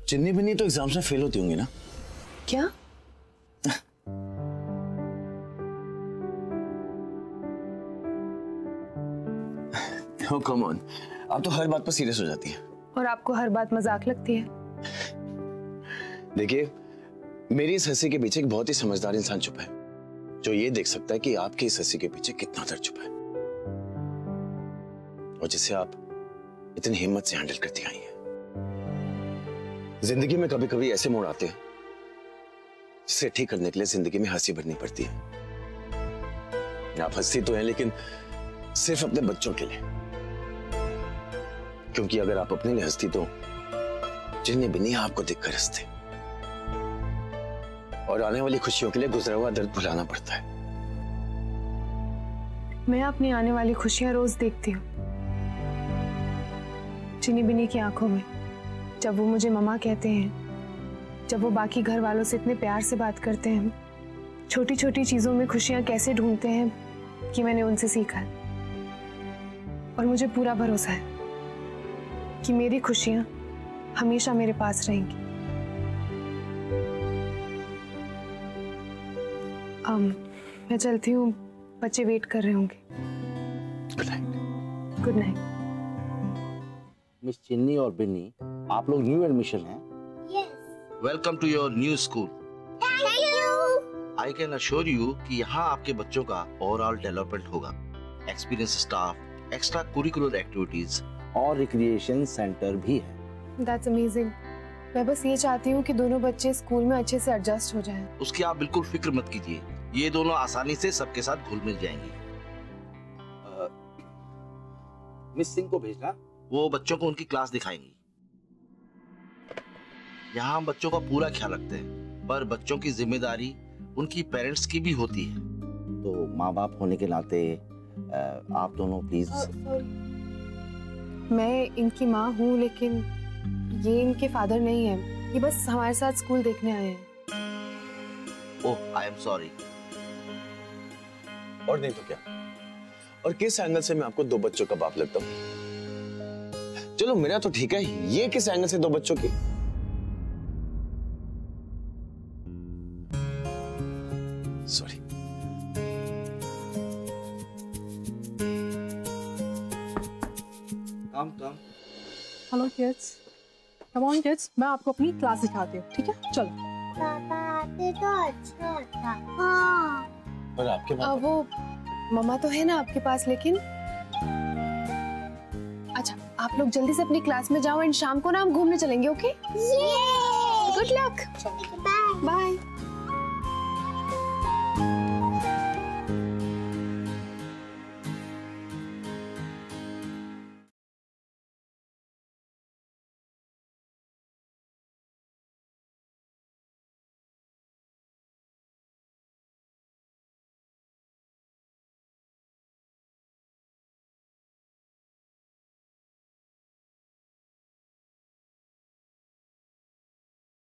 चिन्नी बिन्नी तो एग्जाम्स में फेल होती होंगी ना? क्या? Oh, come on. आप तो हर बात पर सीरियस हो जाती हैं। और आपको हर बात मजाक लगती है। देखिए, मेरी इस हंसी के पीछे एक बहुत ही समझदार इंसान छुपा है, जो ये देख सकता है कि आपकी इस हंसी के पीछे कितना दर्द छुपा है, और जिसे आप इतनी हिम्मत से हैंडल करती आई हैं। जिंदगी में कभी कभी ऐसे मोड़ आते हैं जिसे ठीक करने के लिए जिंदगी में हंसी भरनी पड़ती है। आप हंसती तो हैं, लेकिन सिर्फ अपने बच्चों के लिए, क्योंकि अगर आप अपने लिए हंसती तो चिन्नी बिन्नी आपको देखकर हंसते, और आने वाली खुशियों के लिए गुजरा हुआ दर्द भुलाना पड़ता है। मैं अपनी आने वाली खुशियां रोज देखती हूँ। चिन्नी बिन्नी की आंखों में, जब वो मुझे मम्मा कहते हैं, जब वो बाकी घर वालों से इतने प्यार से बात करते हैं, छोटी छोटी चीजों में खुशियां कैसे ढूंढते हैं, कि मैंने उनसे सीखा है। और मुझे पूरा भरोसा है कि मेरी खुशियां हमेशा मेरे पास रहेंगी। मैं चलती हूँ, बच्चे वेट कर रहे होंगे। Good night. Good night. Miss Chinni और बिन्नी, आप लोग न्यू एडमिशन हैं? Yes. Welcome to your new school. Thank you. I can assure you कि यहाँ आपके बच्चों का ओवरऑल डेवलपमेंट होगा। Experience staff, extra curricular activities और रिक्रिएशन सेंटर भी है। That's amazing. मैं बस ये चाहती हूँ कि दोनों बच्चे स्कूल में अच्छे से एडजस्ट हो जाएं। उसकी आप बिल्कुल फिक्र मत कीजिए, ये दोनों आसानी से सबके साथ घुल मिल जाएंगे। मिस सिंह को भेजना, वो बच्चों को उनकी क्लास दिखाएंगी। यहाँ हम बच्चों का पूरा ख्याल रखते हैं, पर बच्चों की जिम्मेदारी उनकी पेरेंट्स की भी होती है। तो माँ बाप होने के नाते आप दोनों प्लीज। मैं इनकी माँ हूँ, लेकिन ये इनके फादर नहीं है। ये बस हमारे साथ स्कूल देखने आए हैं। Oh, I am sorry. और नहीं तो क्या, और किस एंगल से मैं आपको दो बच्चों का बाप लगता हूँ? चलो मेरा तो ठीक है, ये किस एंगल से दो बच्चों की? Sorry. Come. Hello kids, come on kids, मैं आपको अपनी क्लास दिखाती हूँ, ठीक है? चलो। पापा आते तो अच्छा था। हाँ। और आपके बाप? वो मम्मा तो है ना आपके पास, लेकिन अच्छा, आप लोग जल्दी से अपनी क्लास में जाओ, एंड शाम को ना हम घूमने चलेंगे, okay? Yeah. Good luck. Bye. Bye.